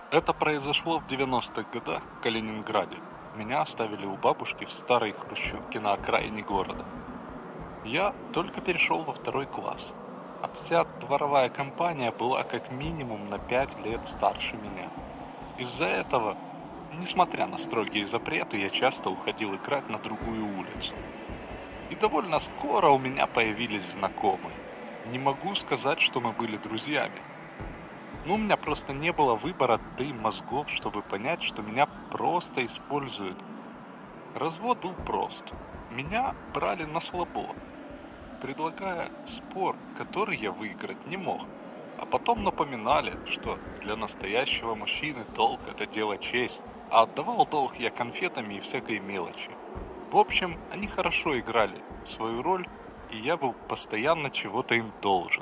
Это произошло в 90-х годах в Калининграде. Меня оставили у бабушки в старой хрущевке на окраине города. Я только перешел во второй класс, а вся дворовая компания была как минимум на 5 лет старше меня. Из-за этого, несмотря на строгие запреты, я часто уходил играть на другую улицу. И довольно скоро у меня появились знакомые. Не могу сказать, что мы были друзьями. Ну, у меня просто не было выбора, да и мозгов, чтобы понять, что меня просто используют. Развод был прост. Меня брали на слабо, предлагая спор, который я выиграть не мог. А потом напоминали, что для настоящего мужчины долг – это дело честь, а отдавал долг я конфетами и всякой мелочи. В общем, они хорошо играли свою роль, и я был постоянно чего-то им должен.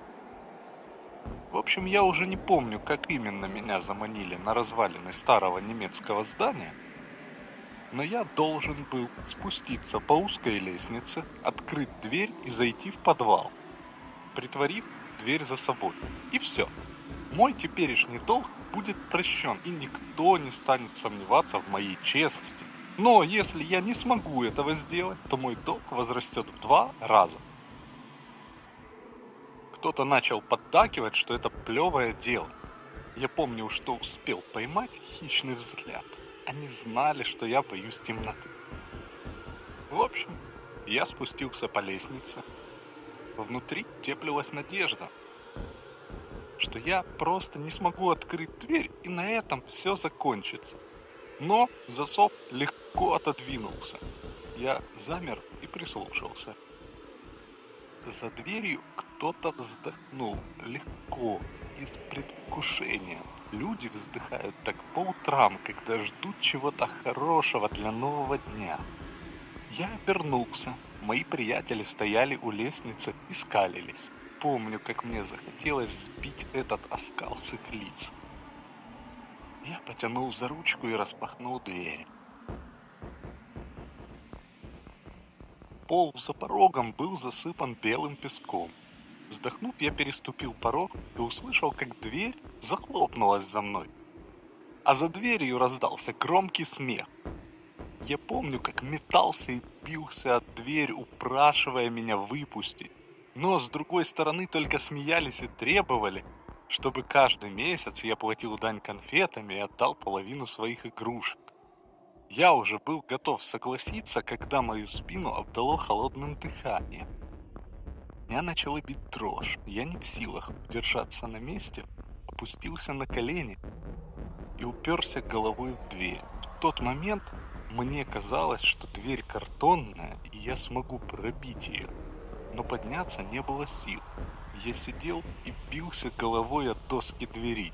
В общем, я уже не помню, как именно меня заманили на развалины старого немецкого здания, но я должен был спуститься по узкой лестнице, открыть дверь и зайти в подвал, притворив дверь за собой. И все. Мой теперешний долг будет прощен, и никто не станет сомневаться в моей честности. Но если я не смогу этого сделать, то мой долг возрастет в 2 раза. Кто-то начал поддакивать, что это плевое дело. Я помню, что успел поймать хищный взгляд. Они знали, что я боюсь темноты. В общем, я спустился по лестнице. Внутри теплилась надежда, что я просто не смогу открыть дверь, и на этом все закончится. Но засов легко отодвинулся. Я замер и прислушался. За дверью кто-то вздохнул легко и с предвкушением. Люди вздыхают так по утрам, когда ждут чего-то хорошего для нового дня. Я обернулся. Мои приятели стояли у лестницы и скалились. Помню, как мне захотелось сбить этот оскал с их лиц. Я потянул за ручку и распахнул дверь. Пол за порогом был засыпан белым песком. Вздохнув, я переступил порог и услышал, как дверь захлопнулась за мной. А за дверью раздался громкий смех. Я помню, как метался и бился от дверь, упрашивая меня выпустить. Но с другой стороны только смеялись и требовали, чтобы каждый месяц я платил дань конфетами и отдал половину своих игрушек. Я уже был готов согласиться, когда мою спину обдало холодным дыханием. Меня начала бить дрожь. Я не в силах удержаться на месте, опустился на колени и уперся головой в дверь. В тот момент мне казалось, что дверь картонная, и я смогу пробить ее. Но подняться не было сил. Я сидел и бился головой от доски двери.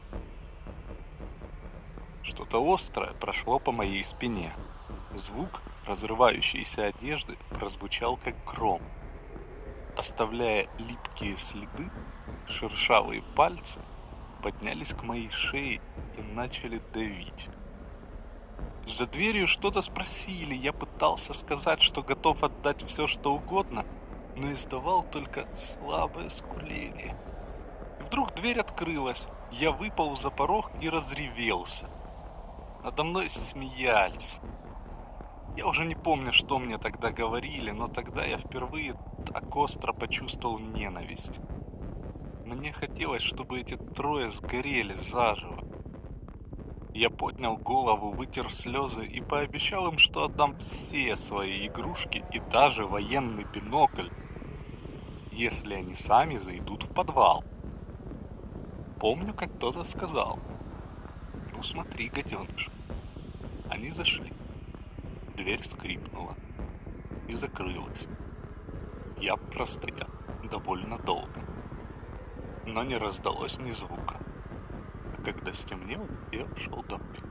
Что-то острое прошло по моей спине. Звук разрывающейся одежды прозвучал как гром. Оставляя липкие следы, шершавые пальцы поднялись к моей шее и начали давить. За дверью что-то спросили, я пытался сказать, что готов отдать все, что угодно, но издавал только слабое скуление. Вдруг дверь открылась, я выпал за порог и разревелся. Надо мной смеялись. Я уже не помню, что мне тогда говорили, но тогда я впервые так остро почувствовал ненависть. Мне хотелось, чтобы эти трое сгорели заживо. Я поднял голову, вытер слезы и пообещал им, что отдам все свои игрушки и даже военный бинокль, если они сами зайдут в подвал. Помню, как кто-то сказал: «Ну смотри, гаденыш». Они зашли. Дверь скрипнула и закрылась. Я простоял довольно долго, но не раздалось ни звука. А когда стемнело, я ушел домой.